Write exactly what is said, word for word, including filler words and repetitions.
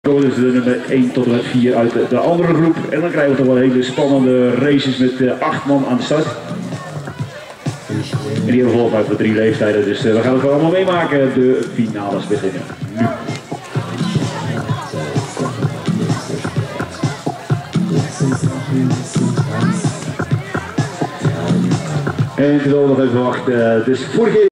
Dus de nummer één tot en met vier uit de, de andere groep. En dan krijgen we toch wel hele spannende races met uh, acht man aan de start. En die hebben volgens mij voor drie leeftijden. Dus uh, we gaan het gewoon allemaal meemaken. De finales beginnen nu. En terwijl we nog even wachten. Dus vorige